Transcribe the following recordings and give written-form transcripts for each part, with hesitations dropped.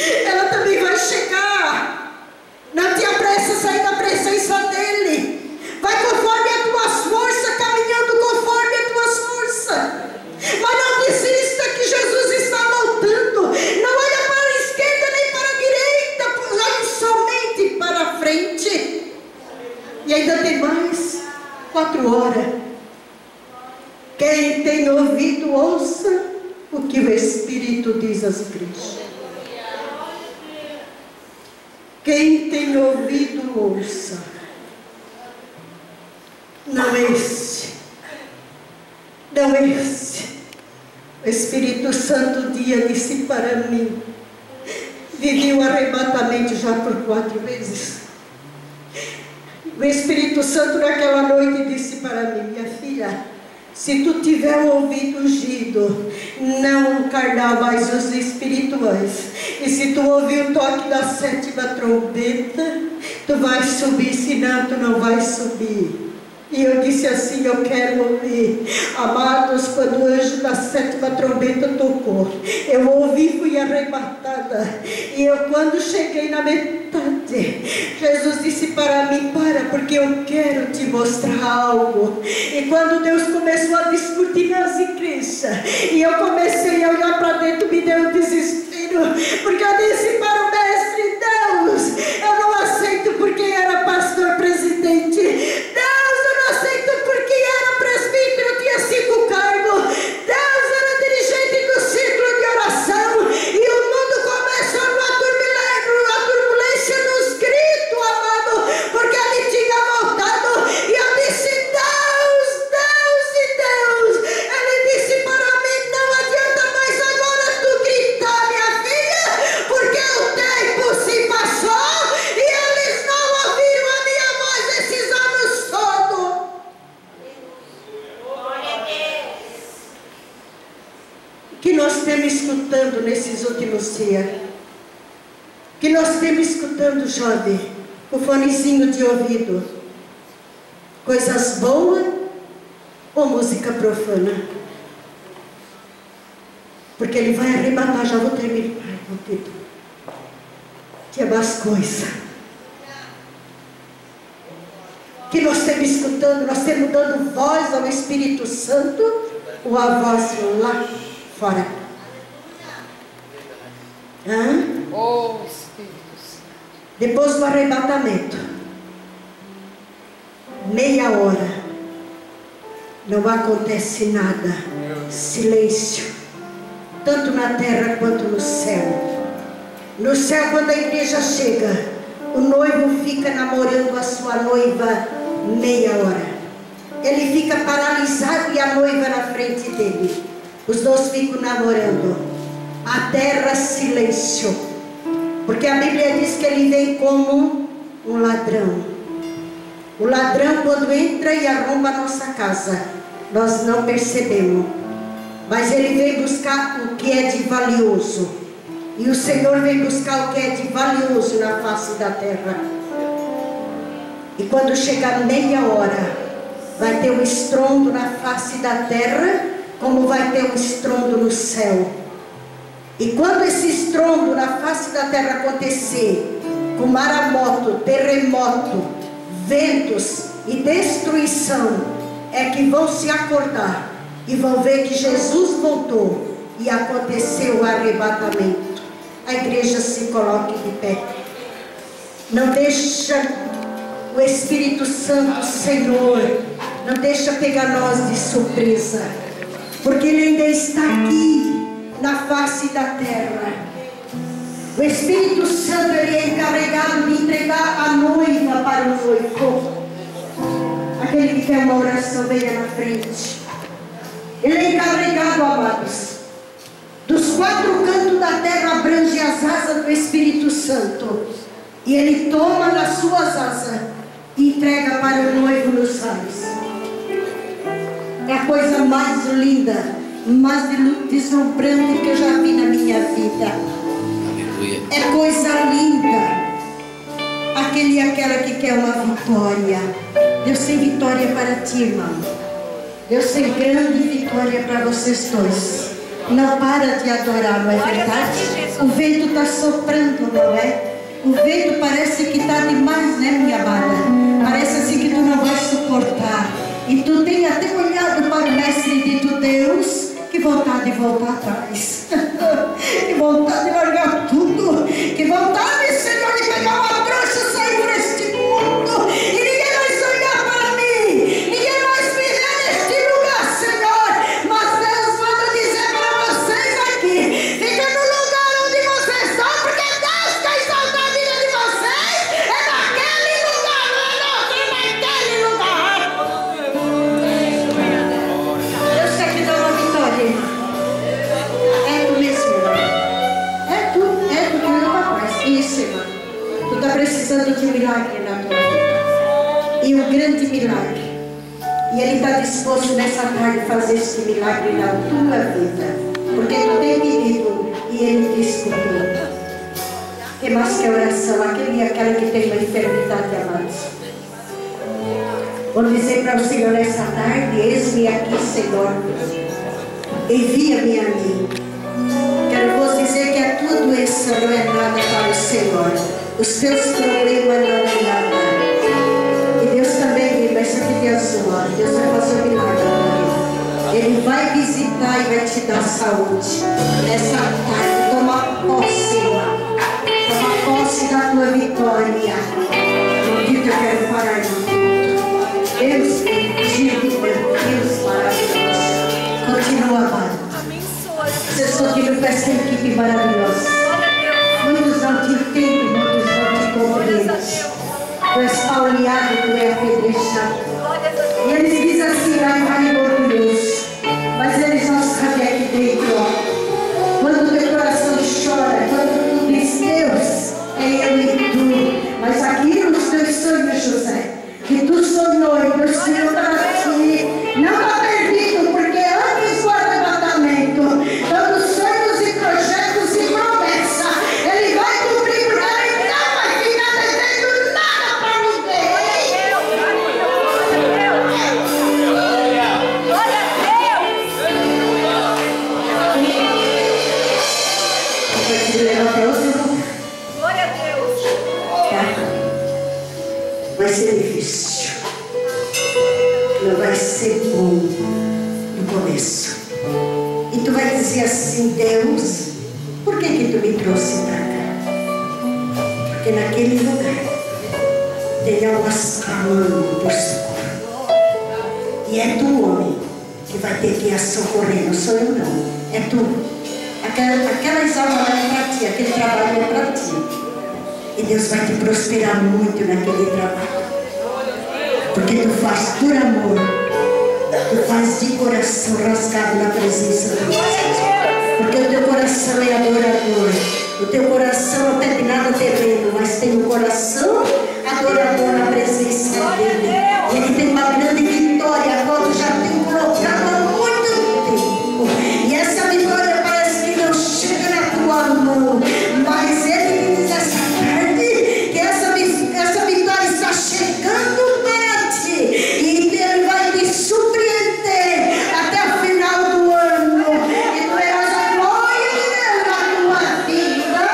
ela também vai chegar. Não te apressa a sair da presença dele. Vai conforme as tuas forças, caminhando conforme as tuas forças. Mas não desista que Jesus está voltando. Não olha para a esquerda nem para a direita, olhe somente para a frente. E ainda tem mais 4 horas. Quem tem ouvido, ouça o que o Espírito diz às igrejas. Quem tem ouvido, ouça. Não esse. Não esse. O Espírito Santo um dia disse para mim. Vivi o arrebatamento já por 4 vezes. O Espírito Santo naquela noite disse para mim: minha filha, se tu tiver o ouvido ungido, não carnal, mas os espirituais, e se tu ouvir o toque da 7ª trombeta, tu vais subir, senão tu não vais subir. E eu disse assim: eu quero ouvir. Amados, quando o anjo da 7ª trombeta tocou, eu ouvi, fui arrebatada. E eu, quando cheguei na metade, Jesus disse para mim: para, porque eu quero te mostrar algo. E quando Deus começou a discutir nas igrejas, e eu comecei a olhar para dentro, me deu um desespero, porque eu disse para o mestre: Deus, eu não aceito porque era pastor presidente. Deus, eu não aceito porque era presbítero, tinha 5 cargos. Deus, era dirigente do círculo de oração. E o mundo começou numa turbulência nos gritos, amado, porque ele tinha voltado. E eu disse: Deus, Deus e Deus. Ele disse para mim: não adianta mais agora tu gritar, minha filha, porque o tempo se passou e eles não ouviram a minha voz esses anos todos. O que nós temos escutando nesses últimos dias? O que nós temos escutando, jovem? O fonezinho de ouvido. Coisas boas ou música profana? Porque ele vai arrebatar, já vou terminar. Ai, meu Deus. Tinha mais coisa. Que nós temos escutando, nós temos dando voz ao Espírito Santo, ou a voz lá fora? Hã? Oh, Espírito Santo. Depois do arrebatamento, meia hora, não acontece nada, silêncio, tanto na terra quanto no céu. No céu, quando a igreja chega, o noivo fica namorando a sua noiva meia hora. Ele fica paralisado e a noiva na frente dele. Os dois ficam namorando. A terra, silêncio. Porque a Bíblia diz que ele vem como um ladrão. O ladrão, quando entra e arromba a nossa casa, nós não percebemos. Mas ele vem buscar o que é de valioso. E o Senhor vem buscar o que é de valioso na face da terra. E quando chegar meia hora, vai ter um estrondo na face da terra, como vai ter um estrondo no céu. E quando esse estrondo na face da terra acontecer, com maremoto, terremoto, ventos e destruição, é que vão se acordar e vão ver que Jesus voltou e aconteceu o arrebatamento. A igreja se coloque de pé. Não deixa o Espírito Santo, Senhor, não deixa pegar nós de surpresa, porque Ele ainda está aqui na face da terra. O Espírito Santo, Ele é encarregado de entregar a noiva para o noivo. Aquele que quer uma oração, venha na frente. Ele é encarregado, amados. Dos 4 cantos da terra abrange as asas do Espírito Santo. E Ele toma nas suas asas e entrega para o noivo nos ares. É a coisa mais linda, mais deslumbrante que eu já vi na minha vida. Aleluia. É coisa linda. Aquele e aquela que quer uma vitória. Deus tem vitória para ti, irmão. Deus tem grande vitória para vocês dois. Não para de adorar, não é verdade? O vento está soprando, não é? O vento parece que está demais, né, minha amada? Parece assim que tu não vai suportar. E tu tem até olhado para o mestre dito Deus. Que vontade de voltar atrás. Que vontade de largar tudo. Que vontade, Senhor, de pegar uma trouxa e sair deste mundo. E ninguém mais olhar para mim. Ninguém mais me ver neste lugar, Senhor. Mas Deus manda dizer para vocês aqui. Fica no lugar onde vocês estão, porque Deus quer exaltar a vida de vocês. É naquele lugar, não é outro, é naquele lugar. Deus quer te dar uma vitória. É tu mesmo, irmão. É tu que não rapaz. Isso, irmão. Tu está precisando de um milagre na tua vida. E um grande milagre. E Ele está disposto nessa tarde a fazer este milagre na tua vida. Porque tu tem pedido e Ele te escutou. É mais que a oração, aquela que tem uma enfermidade, amados. Vou dizer para o Senhor nessa tarde: eis-me aqui, Senhor. Envia-me a mim. Quero vos dizer que a tua doença não é nada para o Senhor. Os teus problemas não é nada. E Deus também, irmã, isso aqui Deus ama. Deus vai fazer um milagre na vida. Ele vai visitar e vai te dar saúde. Nessa tarde, toma posse, irmã. Toma posse da tua vitória. No dia que eu quero parar no mundo. Deus bendito, meu Deus maravilhoso. Continua, amado. Vocês continuam com essa equipe maravilhosa. Muitos não te entendem, muitos não te compreendem. Tu és pauleado, tu és apedrejado. E eles dizem assim, vai orgulhoso. Mas eles não sabem aqui dentro, ó. Quando o teu coração chora, quando tu diz, Deus, é eu e tu. Mas aqui nos teus sonhos, José, que tu sonhou e o Senhor está aqui, não está perdido, porque antes do arrebatamento, dando sonhos e projetos e promessa, Ele vai cumprir, porque Ele não vai ficar devendo nada para ninguém. Glória a Deus! Vai te levar para outro lugar. Glória a Deus! Vai ser difícil. Não vai ser bom no começo. E tu vai dizer assim, Deus, por que tu me trouxe para cá? Porque naquele lugar tem almas clamando por socorro. E é tu, homem, que vai ter que a socorrer, não sou eu não. É tu. Aquelas almas é para ti, aquele trabalho é para ti. E Deus vai te prosperar muito naquele trabalho. Porque tu faz por amor. Tu faz de coração rasgado na presença de Deus. Porque o teu coração é adorador. O teu coração não tem nada terreno, mas tem um coração adorador na presença dele. E ele tem uma grande vitória, qual tu já tem colocado há muito tempo. E essa vitória parece que não chega na tua mão. Mas ele me diz essa tarde que essa vitória está chegando para ti. E ele vai te surpreender até o final do ano. E tu verás a glória de Deus na tua vida.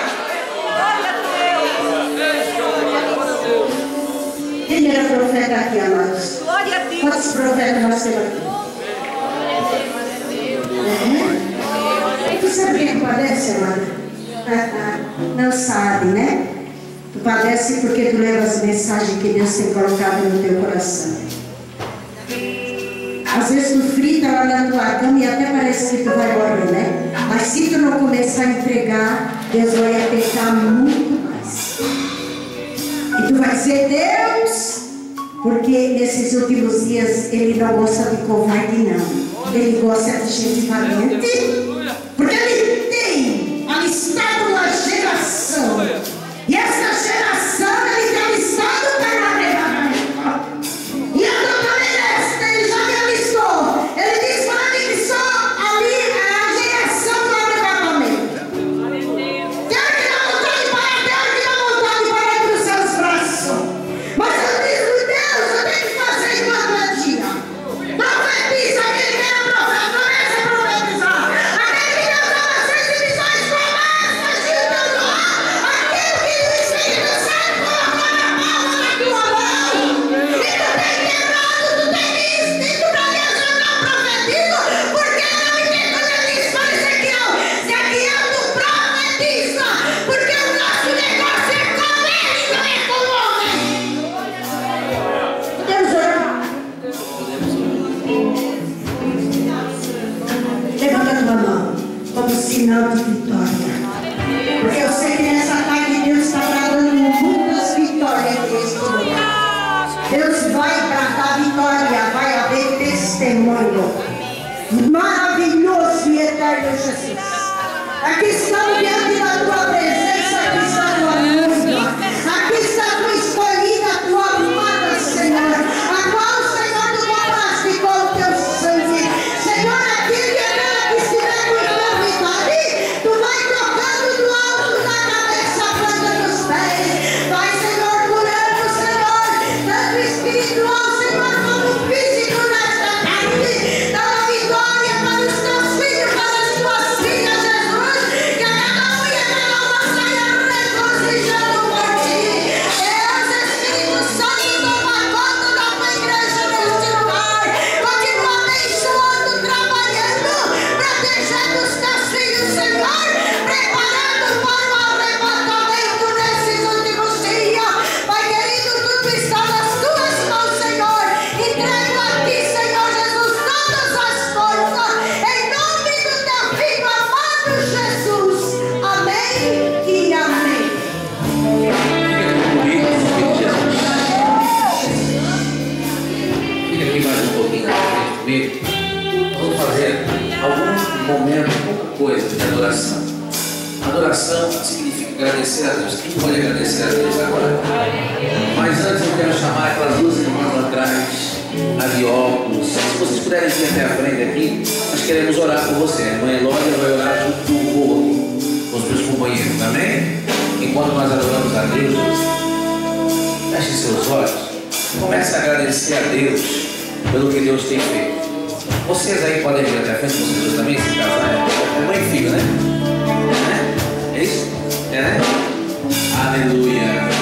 Quem era profeta aqui, amados? Glória a Deus! Quantos profetas nós temos aqui? Tu sabe quem padece, amada? Não sabe, né? Tu padece porque tu leva as mensagens que Deus tem colocado no teu coração. Às vezes tu frita lá na tua cama e até parece que tu vai morrer, né? Mas se tu não começar a entregar, Deus vai apertar muito mais. E tu vai dizer, Deus, porque nesses últimos dias Ele não gosta de covarde, não. Ele gosta de gente valente. Porque Ele tem alistado uma geração. E essa geração Ele tem alistado para o arrebatamento. E a doutora Inês, Ele já me alistou. Ele diz para mim que só ali é a geração do arrebatamento. Quer que dá vontade de parar, quer que dá vontade de parar para os seus braços. Mas eu digo, Deus, eu tenho que fazer enquanto é dia. Profetiza, quem quer profetizar. vitória, vai haver testemunho. Maravilhoso e eterno Jesus. Aqui estamos diante da tua presença, aqui está a tua noiva, aqui está a tua escolhida, a tua amada, Senhor, a qual, Senhor, tu compraste com o teu sangue. Senhor, aquele e aquela que estiver com enfermidade, tu vai tocando do alto da cabeça à planta dos pés. Vai, Senhor, curando, Senhor, tanto espiritual, Senhor, como físico nesta tarde. Dá a vitória para os teus filhos, para as tuas filhas, Jesus. Que a cada um e a cada uma saia regozijando por ti. Deus, Espírito Santo, toma conta da tua igreja neste lugar. Continua abençoando, trabalhando, protegendo os teus filhos, Senhor, preparando para o arrebatamento nesses últimos dias. Pai querido, tudo está nas tuas mãos, Senhor. Entrego a ti, Senhor Jesus, todas as coisas, em nome do teu filho amado Jesus. Amém e amém. Fica aqui mais um pouquinho na frente comigo. Vamos fazer algum momento, alguma coisa de adoração. Adoração significa agradecer a Deus. Quem pode agradecer a Deus agora? Mas antes eu quero chamar aquelas duas irmãs lá atrás, a de óculos. Se vocês puderem vir até a frente aqui, nós queremos orar por você. A irmã Elódia vai orar junto com os meus companheiros, amém? Enquanto nós adoramos a Deus, feche seus olhos. Comece a agradecer a Deus pelo que Deus tem feito. Vocês aí podem vir até a frente, vocês dois também, se casar. É mãe e filho, né? É isso? É, né? Aleluia.